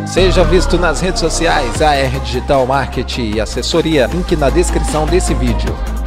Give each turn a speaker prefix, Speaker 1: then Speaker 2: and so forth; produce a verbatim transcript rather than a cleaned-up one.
Speaker 1: Seja visto nas redes sociais A R Digital Marketing e Assessoria, link na descrição desse vídeo.